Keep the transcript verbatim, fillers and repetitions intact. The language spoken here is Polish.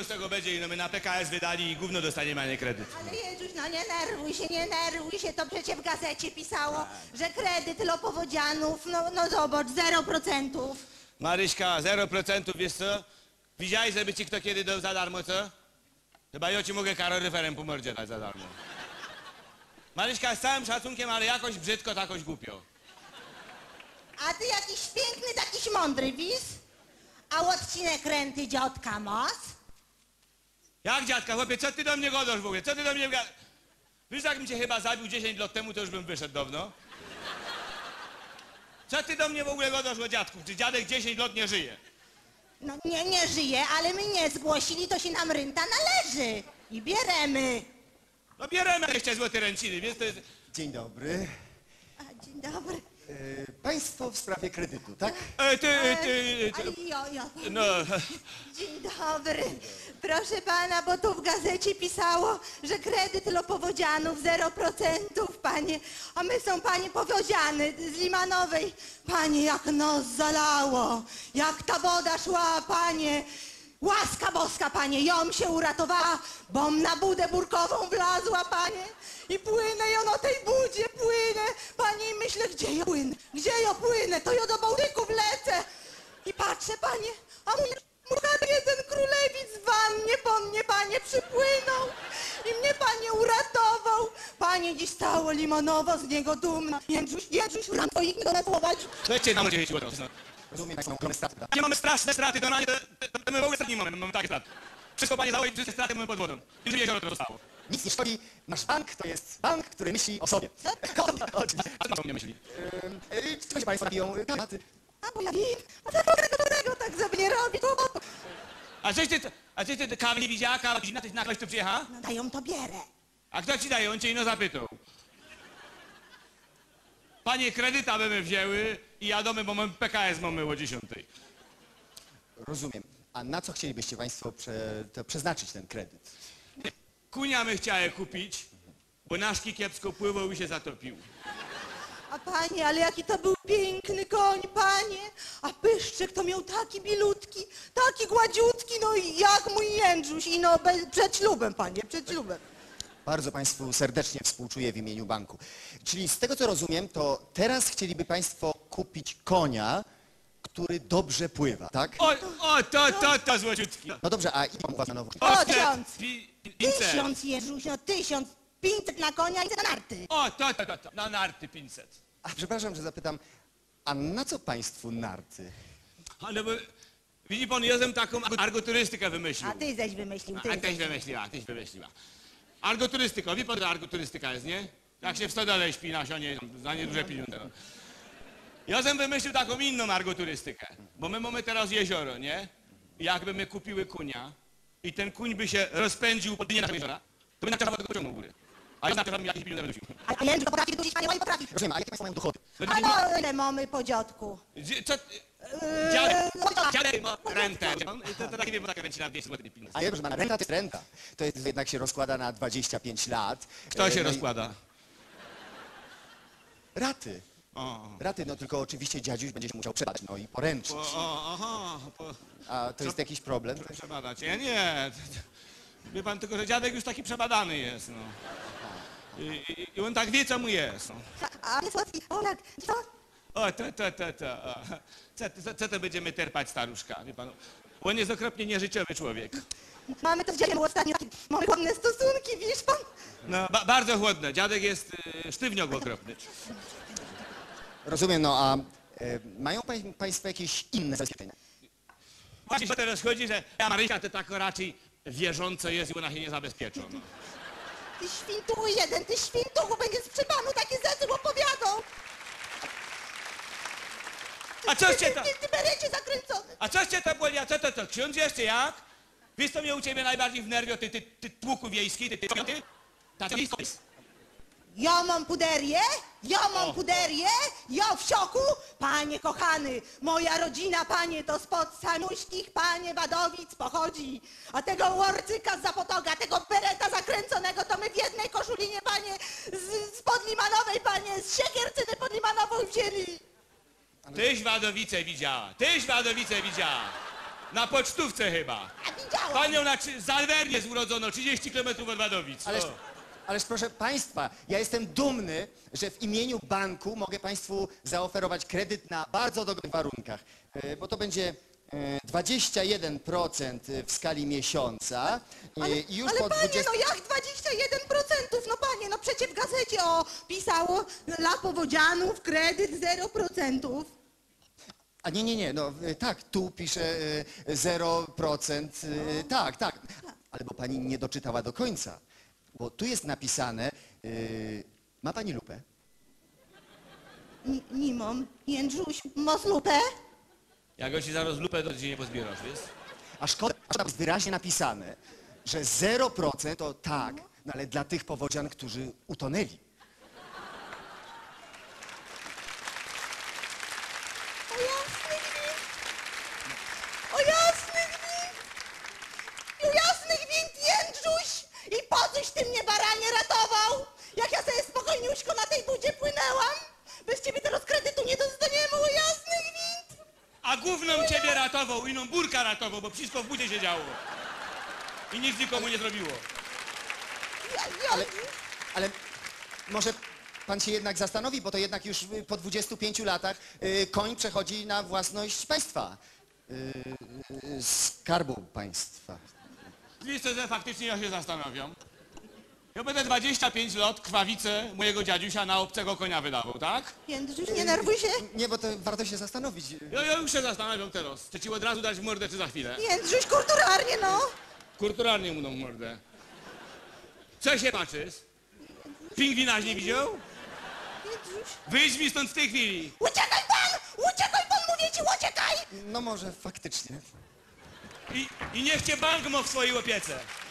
z tego będzie, no my na P K S wydali i gówno dostaniemy, a nie kredyt. Ale Jezuś, no nie nerwuj się, nie nerwuj się, to przecież w gazecie pisało, że kredyt Lopowodzianów, no, no zobacz, zero procentów. Maryśka, zero procentów, wiesz co? Widziałeś, żeby ci kto kiedy dał za darmo, co? Chyba ja ci mogę kaloryferem po mordzie dać za darmo. Maryśka, z całym szacunkiem, ale jakoś brzydko, takoś głupio. A ty jakiś piękny, takiś mądry, wisz? A odcinek renty dziadka masz? Jak dziadka, chłopie, co ty do mnie godasz w ogóle? Co ty do mnie gadasz? Wiesz, jakbym cię chyba zabił dziesięć lat temu, to już bym wyszedł dawno. Co ty do mnie w ogóle godasz o dziadku? Czy dziadek dziesięć lat nie żyje? No nie, nie żyje, ale my nie zgłosili, to się nam renta należy. I bieremy. No bieremy jeszcze złote ręciny, więc to jest... Dzień dobry. A, dzień dobry. E, państwo w sprawie kredytu, tak? E, ty, E, ty, ale ty, jo, jo. no... Dzień dobry. Proszę pana, bo tu w gazecie pisało, że kredyt Lopowodzianów zero procentów, panie. A my są, panie, powodziany z Limanowej. Panie, jak nos zalało. Jak ta woda szła, panie. Łaska boska, panie, ją się uratowała, bom na budę burkową wlazła, panie. I płynę ją o tej budzie, płynę. Panie, i myślę, gdzie ja płynę? Gdzie ja płynę? To ja do Bałtyku wlecę. I patrzę, panie, a mój mucha jeden królewic w wannie po mnie, panie, przypłynął. I mnie, panie, uratował. Panie, dziś stało Limanowo z niego dumna. Jędrzuś, Jędrzuś, nam twoich do nasłować. Słuchajcie, nam dzieci od no. Rozumiem, państwo mają ogromne straty, tak? Nie mamy straszne straty, to na nie, to, to, to my w ogóle strat nie mamy, mamy takie straty. Wszystko panie założyć, wszystkie straty mamy pod wodą. I że jezioro to zostało. Nic nie szkodzi. Nasz bank to jest bank, który myśli o sobie. Oczywiście. A co pan o mnie myśli? E, e, Czego się państwo napiją? Kanaty. A bo ja wiem, a co tego, tego tak ze mnie robi? To... A coś ty, a coś ty, ty kawy nie widziała, kawa godzina, tyś na ktoś tu przyjechała? No dają to bierę. A kto ci daje? On cię ino zapytał. Panie, kredyta by my wzięły i jadomy, bo mamy P K S mamy o dziesiątej. Rozumiem. A na co chcielibyście państwo prze, to przeznaczyć ten kredyt? Kunia my chciały kupić, bo naszki kiepsko pływał i się zatopił. A panie, ale jaki to był piękny koń, panie. A pyszczek to miał taki bilutki, taki gładziutki, no i jak mój Jędrzuś. I no be, przed ślubem, panie, przed ślubem. Bardzo państwu serdecznie współczuję w imieniu banku. Czyli z tego co rozumiem, to teraz chcieliby państwo kupić konia, który dobrze pływa, tak? O, o, to, to, to złociutki. No dobrze, a ile on was na nowo? O, te- tysiąc. pi- pięćset. Tysiąc, Jędrzuś, no tysiąc. Pięćset na konia i na narty. O, to, to, to, to, na narty pięćset. A przepraszam, że zapytam, a na co państwu narty? Ale bo, widzi pan, Jozem taką argoturystykę wymyślił. A ty zaś wymyślił, ty A tyś wymyśliła, tyś wymyśliła. Argoturystyka, wie pan, co argoturystyka jest, nie? Jak się w stodole śpi na sionie za nieduże pieniądze. No. Jozem wymyślił taką inną argoturystykę, bo my mamy teraz jezioro, nie? I jakby my kupiły kunia i ten kuń by się rozpędził po dnie naszego jeziora, to by na czas tego ciągnął u góry. A ja na czas jakieś pieniądze wyrzucił. A Jędrzuś to potrafi wydusić, panie, oj, potrafi. Rozumiem, a jakie państwo mają dochody? A no, ile mamy po dziadku? Gdzie- Co? Eee, Dziadek, no to- dziadek ma rentę. To, to takie wiem, bo taka ręcina dwieście złotych pieniędzy. A ja, proszę pana, renta to jest renta. To jest, jednak się rozkłada na dwadzieścia pięć lat. Kto E, się no i- rozkłada? Raty. O, Raty, no tylko oczywiście dziadziuś będzie się musiał przebadać, no i poręczyć. o, o, aha, po, A to jest jakiś problem? przebadać. Ja nie. Wie pan tylko, że dziadek już taki przebadany jest, no. I, i, i on tak wie, co mu jest. No. A nie słodki, o tak, co? O, to, to, to, to. O. Co, co, co to będziemy terpać, staruszka, wie pan? On jest okropnie nieżyciowy człowiek. Mamy to z dziadkiem ostatnio takie mamy chłodne stosunki, wiesz pan? No, ba, bardzo chłodne. Dziadek jest y, sztywniok okropny. Rozumiem, no a e, mają pań, państwo jakieś inne zabezpieczenia? Właśnie się teraz chodzi, że ja Marysia to tak raczej wierząco jest i ona się nie zabezpieczą. No. Ty świntuchu jeden, ty świntuchu, będzie z przybanu takie rzeczy opowiadał. A coście Ty, to? ty, ty berecie zakręcony. A coście to boli? A co to, to? Ksiądz jeszcze jak? Wiesz, co mnie u ciebie najbardziej wnerwia, ty, ty, ty tłuku wiejski, ty, ty, ty, ty? Ta wiejsko jest. Ja mam puderię, ja mam O. puderię, ja w szoku. Panie kochany, moja rodzina, panie, to spod Sanuśkich, panie, Wadowic pochodzi. A tego Łorcyka z Zapotoga, tego bereta zakręconego, to my w jednej koszulinie, panie, z, z Podlimanowej, panie, z Siekiercyny Podlimanową wzięli. Tyś Wadowice widziała, tyś Wadowice widziała. Na pocztówce chyba. A widziałam. Panią na trzy- Zalwernie urodzono, trzydzieści kilometrów od Wadowic. Ależ, O. ależ proszę państwa, ja jestem dumny, że w imieniu banku mogę państwu zaoferować kredyt na bardzo dobrych warunkach, e, bo to będzie e, dwadzieścia jeden procent w skali miesiąca e, Ale, i już ale po panie, dwudziestu... no jak dwadzieścia jeden procent? No panie, no przecież w gazecie o pisało dla powodzianów kredyt zero procent. A nie, nie, nie, no e, tak, tu pisze e, zero procent, e, tak, tak, ale bo pani nie doczytała do końca, bo tu jest napisane, e, ma pani lupę? Nie mam. Jędrzuś, masz lupę? Jak ci zaraz lupę, to ci nie pozbierasz, wiesz? A szkoda, że tam jest wyraźnie napisane, że zero procent to tak, no ale dla tych powodzian, którzy utonęli. O jasny gwint! O jasny gwint! O jasny gwint, Jędrzuś! I po coś ty mnie, baranie, ratował? Jak ja sobie spokojniuśko na tej budzie płynęłam? Bez ciebie teraz kredytu nie dostaniemy, o jasny gwint! A gówną ciebie ratował, iną burka ratował, bo wszystko w budzie się działo. I nic nikomu nie zrobiło. Ja, ja, Ale, ale może pan się jednak zastanowi, bo to jednak już y, po dwudziestu pięciu latach y, koń przechodzi na własność państwa. Y, y, Skarbu państwa. Liczę, że faktycznie ja się zastanawiam. Ja będę dwadzieścia pięć lat krwawicę mojego dziadziusia na obcego konia wydawał, tak? Jędrzuś, nie nerwuj się. Nie, bo to warto się zastanowić. Ja, ja już się zastanawiam teraz. Czy ci od razu dać w mordę, czy za chwilę? Jędrzuś, kulturalnie, no. Kulturalnie mu dam w mordę. Co się patrzysz? Pingwinaś nie widział? Jędrzuś. Wyjdź mi stąd w tej chwili. Uciekaj pan! Uciekaj pan, mówię ci, uciekaj! No może faktycznie. I, i niech cię bank ma w swojej opiece.